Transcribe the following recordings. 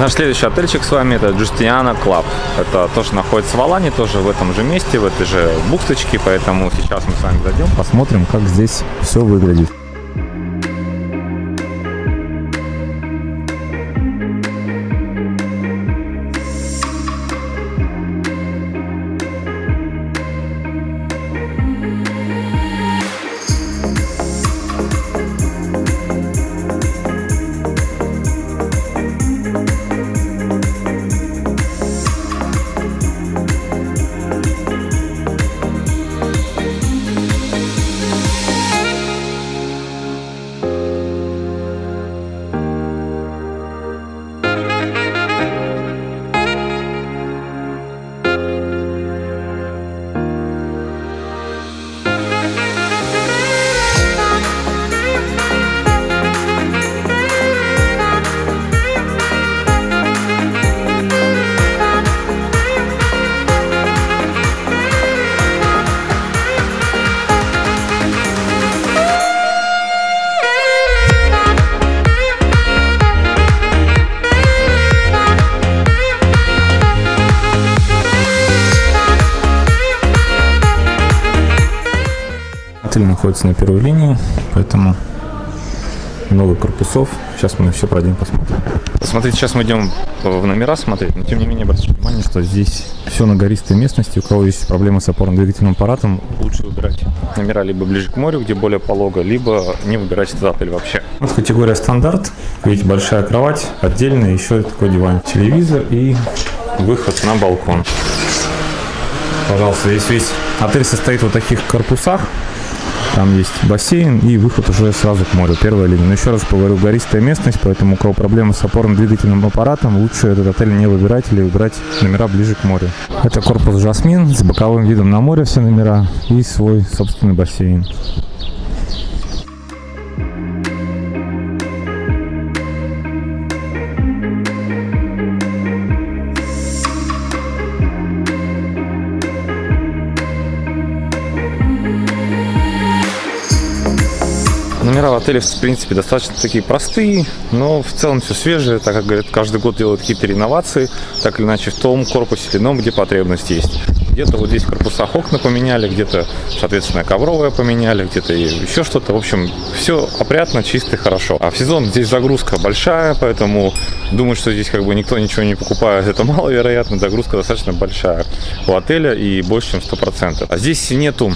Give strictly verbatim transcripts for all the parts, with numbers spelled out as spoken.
Наш следующий отельчик с вами — это Giustiniana Club. Это тоже находится в Алане, тоже в этом же месте, в этой же бухточке. Поэтому сейчас мы с вами зайдем, посмотрим, как здесь все выглядит. Отель находится на первой линии, поэтому много корпусов. Сейчас мы все пройдем, посмотрим. Смотрите, сейчас мы идем в номера смотреть, но тем не менее обратите внимание, что здесь Все на гористой местности. У кого есть проблемы с опорно-двигательным аппаратом, лучше выбирать номера либо ближе к морю, где более полого, либо не выбирать этот отель вообще. Вот категория стандарт. Видите, большая кровать, отдельно еще такой диван, телевизор и выход на балкон. Пожалуйста, весь весь отель состоит в вот таких корпусах. Там есть бассейн и выход уже сразу к морю, первая линия. Но еще раз говорю, гористая местность, поэтому у кого проблемы с опорно-двигательным аппаратом, лучше этот отель не выбирать или выбирать номера ближе к морю. Это корпус Жасмин с боковым видом на море, все номера и свой собственный бассейн. Номера в отеле, в принципе, достаточно такие простые, но в целом все свежее, так как, говорят, каждый год делают какие-то реновации, так или иначе в том корпусе или ином, где потребность есть. Где-то вот здесь в корпусах окна поменяли, где-то, соответственно, ковровое поменяли, где-то еще что-то. В общем, все опрятно, чисто и хорошо. А в сезон здесь загрузка большая, поэтому думаю, что здесь как бы никто ничего не покупает. Это маловероятно, загрузка достаточно большая у отеля и больше, чем сто процентов. А здесь нету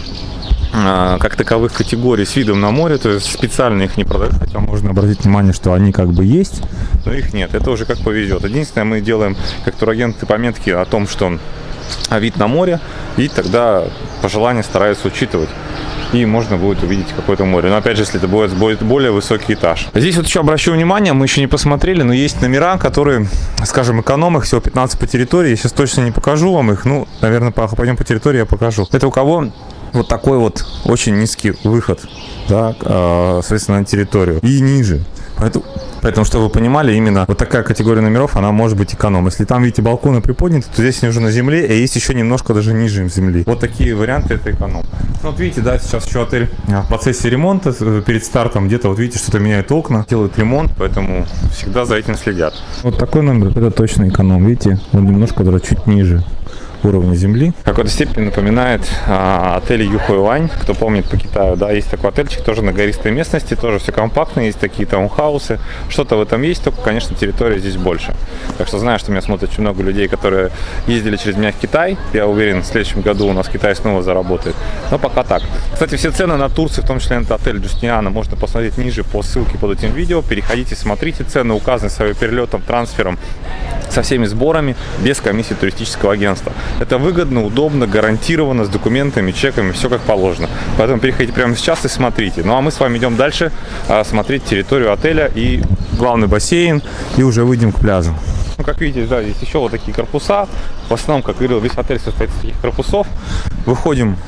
как таковых категорий с видом на море, то есть специально их не продают, хотя можно обратить внимание, что они как бы есть, но их нет, это уже как повезет. Единственное, мы делаем как турагенты пометки о том, что вид на море, и тогда пожелания стараются учитывать, и можно будет увидеть какое-то море. Но опять же, если это будет, будет более высокий этаж. Здесь вот еще обращу внимание, мы еще не посмотрели, но есть номера, которые, скажем, эконом, их всего пятнадцать по территории. Я сейчас точно не покажу вам их, ну, наверное, пойдем по территории, я покажу. Это у кого вот такой вот очень низкий выход, да, соответственно, на территорию и ниже. Поэтому, поэтому, чтобы вы понимали, именно вот такая категория номеров, она может быть эконом. Если там, видите, балконы приподняты, то здесь они уже на земле, и есть еще немножко даже ниже земли. Вот такие варианты, это эконом. Ну, вот видите, да, сейчас еще отель в процессе ремонта, перед стартом где-то, вот видите, что-то меняют окна, делают ремонт, поэтому всегда за этим следят. Вот такой номер, это точно эконом, видите, он немножко даже чуть ниже уровня земли. В какой-то степени напоминает а, отель Юхуйлань. Кто помнит по Китаю, да, есть такой отельчик, тоже на гористой местности, тоже все компактно, есть такие таунхаусы. Что-то в этом есть, только, конечно, территория здесь больше. Так что знаю, что меня смотрят очень много людей, которые ездили через меня в Китай. Я уверен, в следующем году у нас Китай снова заработает. Но пока так. Кстати, все цены на Турции, в том числе на этот отель Giustiniana, можно посмотреть ниже по ссылке под этим видео. Переходите, смотрите. Цены указаны с авиаперелетом, трансфером, со всеми сборами, без комиссии туристического агентства. Это выгодно, удобно, гарантированно, с документами, чеками, все как положено. Поэтому переходите прямо сейчас и смотрите. Ну а мы с вами идем дальше а, смотреть территорию отеля и главный бассейн, и уже выйдем к пляжу. Ну, как видите, да, здесь еще вот такие корпуса. В основном, как говорил, весь отель состоит из таких корпусов. Выходим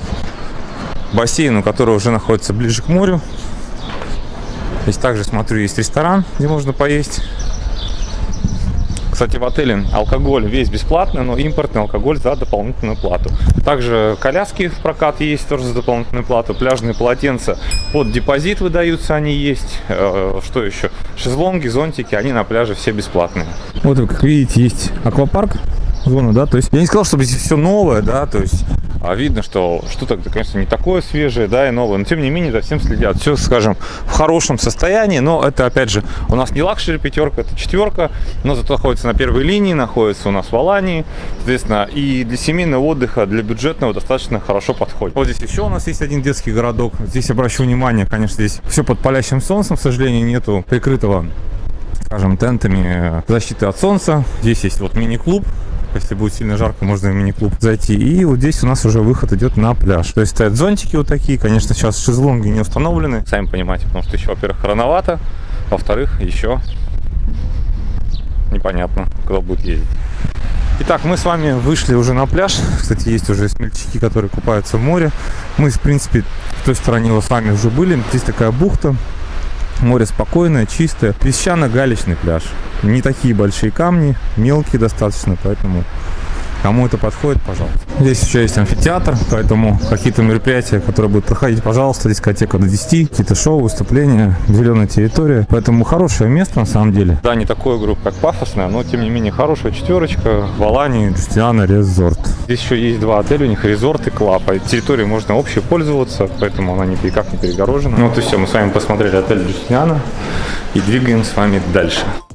к бассейну, который уже находится ближе к морю. Здесь также, смотрю, есть ресторан, где можно поесть. Кстати, в отеле алкоголь весь бесплатный, но импортный алкоголь за дополнительную плату. Также коляски в прокат есть тоже за дополнительную плату. Пляжные полотенца под депозит выдаются, они есть. Что еще? Шезлонги, зонтики, они на пляже все бесплатные. Вот, как видите, есть аквапарк, зона, да, то есть я не сказал, чтобы здесь все новое, да, то есть А видно, что что-то, конечно, не такое свежее, да, и новое, но тем не менее за всем следят. Все, скажем, в хорошем состоянии, но это, опять же, у нас не лакшери пятерка, это четверка, но зато находится на первой линии, находится у нас в Алании, соответственно, и для семейного отдыха, для бюджетного достаточно хорошо подходит. Вот здесь еще у нас есть один детский городок. Здесь обращу внимание, конечно, здесь все под палящим солнцем, к сожалению, нету прикрытого, скажем, тентами защиты от солнца. Здесь есть вот мини-клуб. Если будет сильно жарко, можно в мини-клуб зайти. И вот здесь у нас уже выход идет на пляж. То есть стоят зонтики вот такие. Конечно, сейчас шезлонги не установлены. Сами понимаете, потому что еще, во-первых, рановато. Во-вторых, еще непонятно, кто будет ездить. Итак, мы с вами вышли уже на пляж. Кстати, есть уже смельчаки, которые купаются в море. Мы, в принципе, в той стороне вот с вами уже были. Здесь такая бухта. Море спокойное, чистое. Песчано-галечный пляж. Не такие большие камни, мелкие достаточно, поэтому кому это подходит, пожалуйста. Здесь еще есть амфитеатр, поэтому какие-то мероприятия, которые будут проходить, пожалуйста, дискотека до десяти, какие-то шоу, выступления, зеленая территория. Поэтому хорошее место на самом деле. Да, не такое, группа, как пафосная, но тем не менее хорошая четверочка в Алании. Джустиана Резорт. Здесь еще есть два отеля, у них резорт и клаб. А территорией можно общей пользоваться, поэтому она никак не перегорожена. Ну вот и все, мы с вами посмотрели отель Джустиана и двигаем с вами дальше.